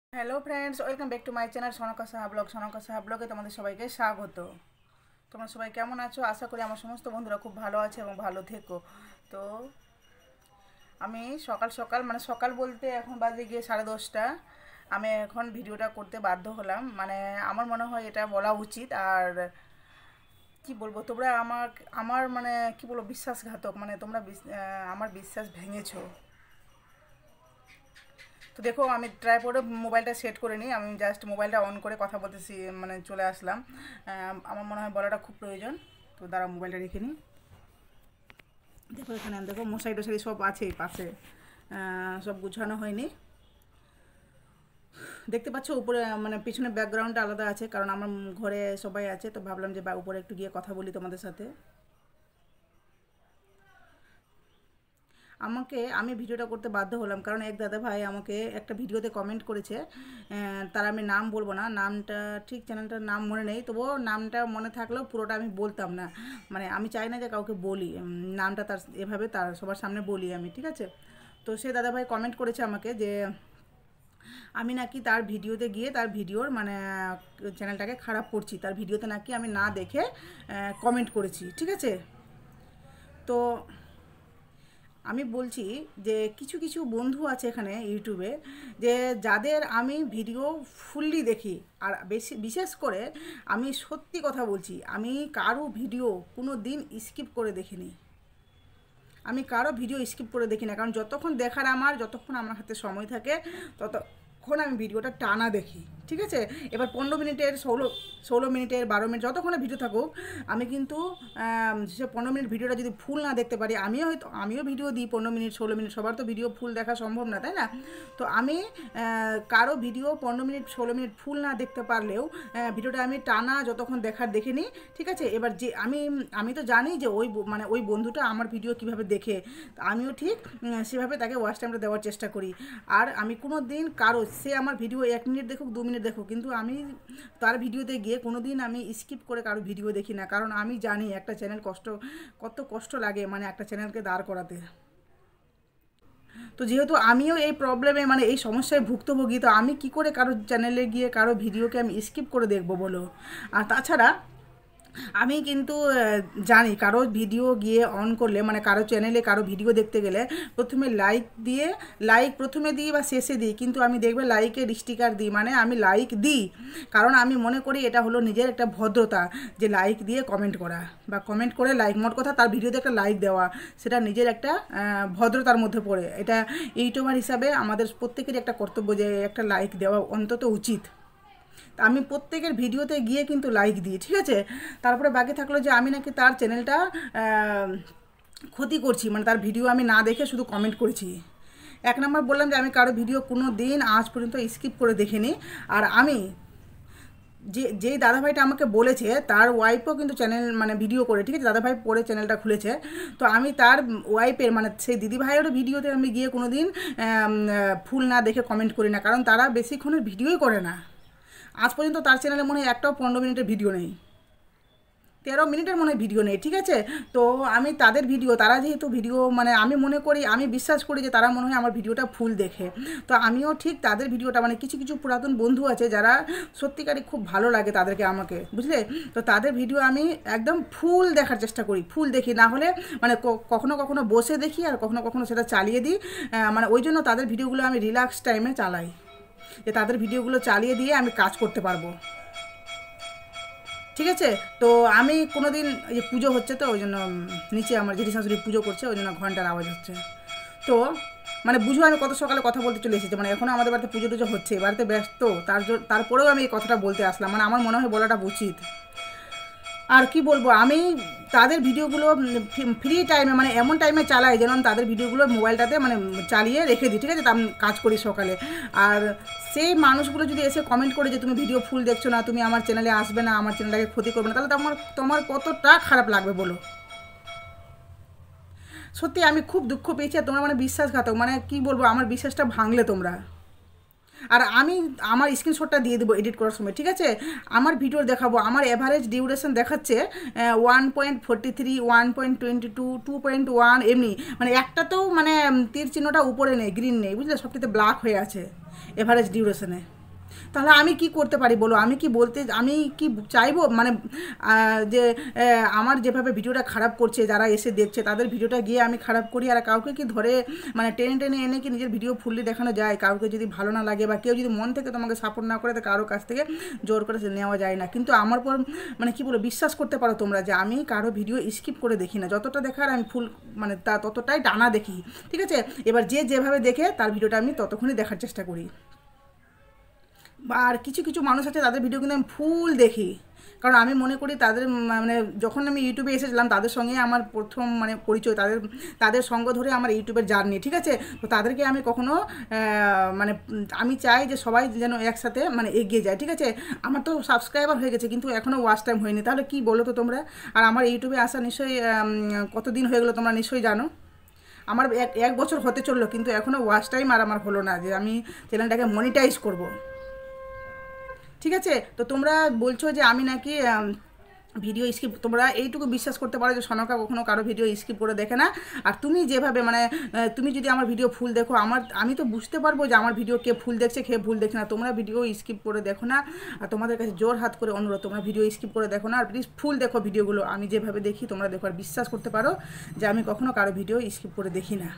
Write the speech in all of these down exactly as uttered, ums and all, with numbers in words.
Hello friends, welcome back to my channel Sonka Saha vlog. Sonka Saha ব্লগে তোমাদের সবাইকে স্বাগত। তোমরা সবাই কেমন আছো? আশা করি আমার সমস্ত বন্ধুরা খুব ভালো আছে এবং ভালো থেকো। তো আমি সকাল সকাল মানে সকাল বলতে এখন বাজে গিয়ে সাড়ে দশটা। আমি এখন ভিডিওটা করতে বাধ্য হলাম, মানে আমার মনে হয় এটা বলা উচিত। আর কি বলবো, তোমরা আমার আমার মানে কি বলবো, বিশ্বাসঘাতক, মানে তোমরা আমার বিশ্বাস ভেঙেছো। তো দেখো, আমি ট্রাইপডে মোবাইলটা সেট করে নিই, আমি জাস্ট মোবাইলটা অন করে কথা বলতেছি, মানে চলে আসলাম। আমার মনে হয় বলাটা খুব প্রয়োজন। তো দাঁড়া, মোবাইলটা রেখে নিই। দেখো এখানে দেখো মশারি টশারি সব আছে পাশে, সব গুছানো হয়নি। দেখতে পাচ্ছ উপরে মানে পিছনে ব্যাকগ্রাউন্ডটা আলাদা আছে, কারণ আমার ঘরে সবাই আছে। তো ভাবলাম যে বা উপরে একটু গিয়ে কথা বলি তোমাদের সাথে। আমাকে আমি ভিডিওটা করতে বাধ্য হলাম কারণ এক দাদা ভাই আমাকে একটা ভিডিওতে কমেন্ট করেছে। তার আমি নাম বলবো না, নামটা ঠিক চ্যানেলটার নাম মনে নেই, তবুও নামটা মনে থাকলেও পুরোটা আমি বলতাম না। মানে আমি চাই না যে কাউকে বলি নামটা, তার এভাবে তার সবার সামনে বলি আমি, ঠিক আছে? তো সে দাদা ভাই কমেন্ট করেছে আমাকে যে আমি নাকি তার ভিডিওতে গিয়ে তার ভিডিওর মানে চ্যানেলটাকে খারাপ করছি, তার ভিডিওতে নাকি আমি না দেখে কমেন্ট করেছি, ঠিক আছে? তো আমি বলছি যে কিছু কিছু বন্ধু আছে এখানে ইউটিউবে, যে যাদের আমি ভিডিও ফুললি দেখি। আর বেশি বিশেষ করে আমি সত্যি কথা বলছি, আমি কারো ভিডিও কোনো দিন স্কিপ করে দেখিনি। আমি কারো ভিডিও স্কিপ করে দেখি না, কারণ যতক্ষণ দেখার আমার যতক্ষণ আমার হাতে সময় থাকে ততক্ষণ আমি ভিডিওটা টানা দেখি, ঠিক আছে? এবার পনেরো মিনিটের ষোলো ষোলো মিনিটের বারো মিনিট যতক্ষণে ভিডিও থাকুক, আমি কিন্তু সে পনেরো মিনিট ভিডিওটা যদি ফুল না দেখতে পারি, আমিও হয়তো আমিও ভিডিও দিই পনেরো মিনিট ষোলো মিনিট, সবার তো ভিডিও ফুল দেখা সম্ভব না, তাই না? তো আমি কারো ভিডিও পনেরো মিনিট ষোলো মিনিট ফুল না দেখতে পারলেও ভিডিওটা আমি টানা যতক্ষণ দেখার দেখে নিই, ঠিক আছে? এবার যে আমি আমি তো জানি যে ওই মানে ওই বন্ধুটা আমার ভিডিও কীভাবে দেখে, আমিও ঠিক সেভাবে তাকে ওয়াচ টাইমটা দেওয়ার চেষ্টা করি। আর আমি কোনো দিন কারো, সে আমার ভিডিও এক মিনিট দেখুক দু মিনিট দেখুক, কিন্তু আমি তার ভিডিওতে গিয়ে কোনো দিন আমি স্কিপ করে কারো ভিডিও দেখি না, কারণ আমি জানি একটা চ্যানেল কষ্ট কত কষ্ট লাগে, মানে একটা চ্যানেলকে দাঁড় করাতে। তো যেহেতু আমিও এই প্রবলেমে মানে এই সমস্যায় ভুক্তভোগী, তো আমি কি করে কারো চ্যানেলে গিয়ে কারো ভিডিওকে আমি স্কিপ করে দেখবো বলো? আর তাছাড়া আমি কিন্তু জানি কারো ভিডিও গিয়ে অন করলে, মানে কারো চ্যানেলে কারো ভিডিও দেখতে গেলে প্রথমে লাইক দিয়ে, লাইক প্রথমে দিই বা শেষে দিই, কিন্তু আমি দেখবে লাইকের স্টিকার দিই, মানে আমি লাইক দিই, কারণ আমি মনে করি এটা হলো নিজের একটা ভদ্রতা, যে লাইক দিয়ে কমেন্ট করা বা কমেন্ট করে লাইক, মোট কথা তার ভিডিওতে একটা লাইক দেওয়া, সেটা নিজের একটা ভদ্রতার মধ্যে পড়ে। এটা ইউটিউবার হিসাবে আমাদের প্রত্যেকেরই একটা কর্তব্য যে একটা লাইক দেওয়া অন্তত উচিত। আমি প্রত্যেকের ভিডিওতে গিয়ে কিন্তু লাইক দিই, ঠিক আছে? তারপরে বাকি থাকলো যে আমি নাকি তার চ্যানেলটা ক্ষতি করছি, মানে তার ভিডিও আমি না দেখে শুধু কমেন্ট করেছি। এক নম্বর বললাম যে আমি কারো ভিডিও কোনো দিন আজ পর্যন্ত স্কিপ করে দেখিনি। আর আমি যে যেই দাদাভাইটা আমাকে বলেছে তার ওয়াইফও কিন্তু চ্যানেল মানে ভিডিও করে, ঠিক আছে? দাদাভাই পরে চ্যানেলটা খুলেছে। তো আমি তার ওয়াইফের মানে সেই দিদিভাইয়েরও ভিডিওতে আমি গিয়ে কোনো দিন ফুল না দেখে কমেন্ট করি না, কারণ তারা বেশিক্ষণের ভিডিওই করে না। আজ পর্যন্ত তার চ্যানেলে মনে হয় একটাও পনেরো মিনিটের ভিডিও নেই, তেরো মিনিটের মনে হয় ভিডিও নেই, ঠিক আছে? তো আমি তাদের ভিডিও, তারা যেহেতু ভিডিও মানে আমি মনে করি, আমি বিশ্বাস করি যে তারা মনে হয় আমার ভিডিওটা ফুল দেখে। তো আমিও ঠিক তাদের ভিডিওটা, মানে কিছু কিছু পুরাতন বন্ধু আছে যারা সত্যিকারই খুব ভালো লাগে তাদেরকে আমাকে, বুঝলে? তো তাদের ভিডিও আমি একদম ফুল দেখার চেষ্টা করি, ফুল দেখি, না হলে মানে কখনো কখনো বসে দেখি আর কখনো কখনো সেটা চালিয়ে দিই। মানে ওই জন্য তাদের ভিডিওগুলো আমি রিল্যাক্স টাইমে চালাই, যে তাদের ভিডিওগুলো চালিয়ে দিয়ে আমি কাজ করতে পারবো, ঠিক আছে? তো আমি কোনো দিন এই যে পুজো হচ্ছে, তো ওই জন্য নিচে আমার জেঠি শাশুড়ি পুজো করছে, ওই জন্য ঘন্টার আওয়াজ হচ্ছে। তো মানে বুঝো আমি কত সকালে কথা বলতে চলে এসেছি, মানে এখনও আমাদের বাড়িতে পুজো টুজো হচ্ছে, বাড়িতে ব্যস্ত, তার তারপরেও আমি এই কথাটা বলতে আসলাম, মানে আমার মনে হয় বলাটা উচিত। আর কি বলবো, আমি তাদের ভিডিওগুলো ফ্রি টাইমে মানে এমন টাইমে চালাই যেন তাদের ভিডিওগুলো মোবাইলটাতে মানে চালিয়ে রেখে দিই, ঠিক আছে? তা আমি কাজ করি সকালে। আর সেই মানুষগুলো যদি এসে কমেন্ট করে যে তুমি ভিডিও ফুল দেখছো না, তুমি আমার চ্যানেলে আসবে না, আমার চ্যানেলটাকে ক্ষতি করবে না, তাহলে তোমার তোমার কতটা খারাপ লাগবে বলো? সত্যি আমি খুব দুঃখ পেয়েছি। আর তোমরা মানে বিশ্বাসঘাতক, মানে কি বলবো, আমার বিশ্বাসটা ভাঙলে তোমরা। আর আমি আমার স্ক্রিনশটটা দিয়ে দেবো এডিট করার সময়, ঠিক আছে? আমার ভিডিও দেখাবো, আমার অ্যাভারেজ ডিউরেশন দেখাচ্ছে one point forty three one point twenty two two point one এমনি, মানে একটাতেও মানে তীর চিহ্নটা উপরে নেই, গ্রিন নেই, বুঝলে? সবটিতে ব্ল্যাক হয়ে আছে এভারেজ ডিউরেশনে। তাহলে আমি কি করতে পারি বলো? আমি কি বলতে আমি কি চাইবো মানে যে আমার যেভাবে ভিডিওটা খারাপ করছে যারা এসে দেখছে তাদের ভিডিওটা গিয়ে আমি খারাপ করি, আর কাউকে কি ধরে মানে টেনে টেনে এনে কি নিজের ভিডিও ফুললি দেখানো যায়? কাউকে যদি ভালো না লাগে বা কেউ যদি মন থেকে তোমাকে সাপোর্ট না করে, তো কারোর কাছ থেকে জোর করে নেওয়া যায় না। কিন্তু আমার পর মানে কি বলো, বিশ্বাস করতে পারো তোমরা যে আমি কারো ভিডিও স্কিপ করে দেখি না, যতটা দেখার আমি ফুল মানে তা ততটাই টানা দেখি, ঠিক আছে? এবার যে যেভাবে দেখে তার ভিডিওটা আমি ততক্ষণই দেখার চেষ্টা করি। আর কিছু কিছু মানুষ আছে তাদের ভিডিও কিন্তু আমি ফুল দেখি, কারণ আমি মনে করি তাদের মানে যখন আমি ইউটিউবে এসেছিলাম তাদের সঙ্গে আমার প্রথম মানে পরিচয়, তাদের তাদের সঙ্গ ধরে আমার ইউটিউবের জার্নি, ঠিক আছে? তো তাদেরকে আমি কখনো মানে আমি চাই যে সবাই যেন একসাথে মানে এগিয়ে যায়, ঠিক আছে? আমার তো সাবস্ক্রাইবার হয়ে গেছে কিন্তু এখনও ওয়াচ টাইম হয়নি, তাহলে কি বলো তো তোমরা? আর আমার ইউটিউবে আসা নিশ্চয়ই কতদিন হয়ে গেলো তোমরা নিশ্চয়ই জানো। আমার এক এক বছর হতে চললো কিন্তু এখনও ওয়াচ টাইম আর আমার হলো না যে আমি চ্যানেলটাকে মনিটাইজ করব, ঠিক আছে? তো তোমরা বলছো যে আমি নাকি ভিডিও স্কিপ, তোমরা এইটুকু বিশ্বাস করতে পারো যে সনকা কখনো কারো ভিডিও স্কিপ করে দেখে না। আর তুমি যেভাবে মানে তুমি যদি আমার ভিডিও ফুল দেখো, আমার আমি তো বুঝতে পারবো যে আমার ভিডিও কে ফুল দেখছে কে ফুল দেখছে না। তোমরা ভিডিও স্কিপ করে দেখো না, আর তোমাদের কাছে জোর হাত করে অনুরোধ, তোমরা ভিডিও স্কিপ করে দেখো না, আর প্লিজ ফুল দেখো ভিডিওগুলো। আমি যেভাবে দেখি তোমরা দেখো, আর বিশ্বাস করতে পারো যে আমি কখনো কারো ভিডিও স্কিপ করে দেখি না।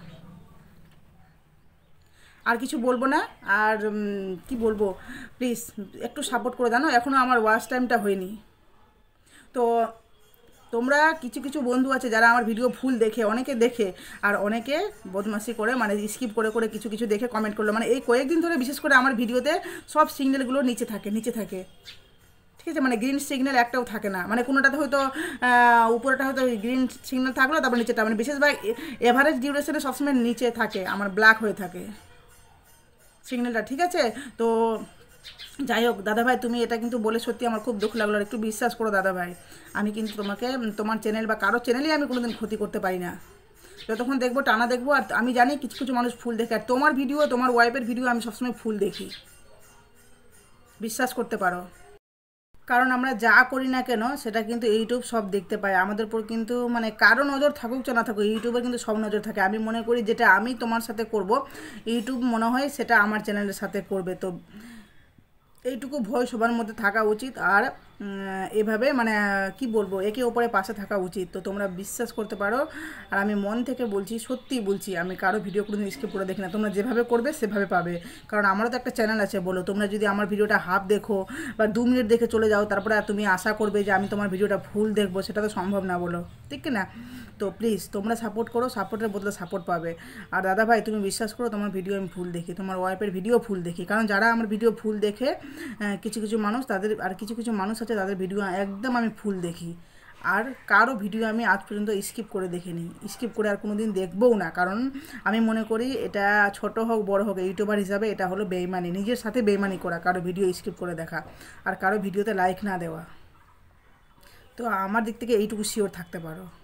আর কিছু বলবো না। আর কি বলবো, প্লিজ একটু সাপোর্ট করে জানো, এখনও আমার ওয়াচ টাইমটা হয়নি। তো তোমরা কিছু কিছু বন্ধু আছে যারা আমার ভিডিও ফুল দেখে, অনেকে দেখে আর অনেকে বদমাশি করে মানে স্কিপ করে করে কিছু কিছু দেখে কমেন্ট করলো। মানে এই কয়েকদিন ধরে বিশেষ করে আমার ভিডিওতে সব সিগন্যালগুলো নিচে থাকে নিচে থাকে ঠিক আছে? মানে গ্রিন সিগন্যাল একটাও থাকে না, মানে কোনোটাতে হয়তো উপরেটা হয়তো গ্রিন সিগন্যাল থাকলো, তারপর নিচেটা মানে বিশেষভাবে এভারেজ ডিউরেশনে সবসময় নিচে থাকে, আমার ব্ল্যাক হয়ে থাকে সিগন্যালটা, ঠিক আছে? তো যাই হোক দাদাভাই, তুমি এটা কিন্তু বলে সত্যি আমার খুব দুঃখ লাগলো। আর একটু বিশ্বাস করো দাদাভাই, আমি কিন্তু তোমাকে তোমার চ্যানেল বা কারো চ্যানেলই আমি কোনোদিন ক্ষতি করতে পারি না। যতক্ষণ দেখবো টানা দেখবো। আর আমি জানি কিছু কিছু মানুষ ফুল দেখে, আর তোমার ভিডিও তোমার ওয়াইফের ভিডিও আমি সবসময় ফুল দেখি, বিশ্বাস করতে পারো। কারণ আমরা যা করি না কেন সেটা কিন্তু ইউটিউব সব দেখতে পায় আমাদের উপর, কিন্তু মানে কারো নজর থাকুক চা না থাকুক, ইউটিউবের কিন্তু সব নজর থাকে। আমি মনে করি যেটা আমি তোমার সাথে করব, ইউটিউব মনে হয় সেটা আমার চ্যানেলের সাথে করবে। তো এইটুকু ভয় সবার মধ্যে থাকা উচিত। আর এভাবে মানে কি বলবো, একে ওপরে পাশে থাকা উচিত। তো তোমরা বিশ্বাস করতে পারো, আর আমি মন থেকে বলছি, সত্যি বলছি, আমি কারো ভিডিও কোনোদিন স্কিপ করে দেখি না। তোমরা যেভাবে করবে সেভাবে পাবে, কারণ আমারও তো একটা চ্যানেল আছে। বলো, তোমরা যদি আমার ভিডিওটা হাফ দেখো বা দু মিনিট দেখে চলে যাও, তারপরে তুমি আশা করবে যে আমি তোমার ভিডিওটা ফুল দেখবো, সেটা তো সম্ভব না, বলো, ঠিক না? তো প্লিজ তোমরা সাপোর্ট করো, সাপোর্টের বদলে সাপোর্ট পাবে। আর দাদা ভাই, তুমি বিশ্বাস করো, তোমার ভিডিও আমি ফুল দেখি, তোমার ওয়াইফের ভিডিও ফুল দেখি। কারণ যারা আমার ভিডিও ফুল দেখে, কিছু কিছু মানুষ তাদের, আর কিছু কিছু মানুষ আছে তাদের ভিডিও একদম আমি ফুল দেখি। আর কারো ভিডিও আমি আজ পর্যন্ত স্কিপ করে দেখিনি, স্কিপ করে আর কোনো দিন দেখবও না। কারণ আমি মনে করি এটা ছোট হোক বড় হোক, ইউটিউবার হিসাবে এটা হলো বেইমানি, নিজের সাথে বেইমানি করা, কারো ভিডিও স্কিপ করে দেখা আর কারো ভিডিওতে লাইক না দেওয়া। তো আমার দিক থেকে এইটুকু শিওর থাকতে পারো।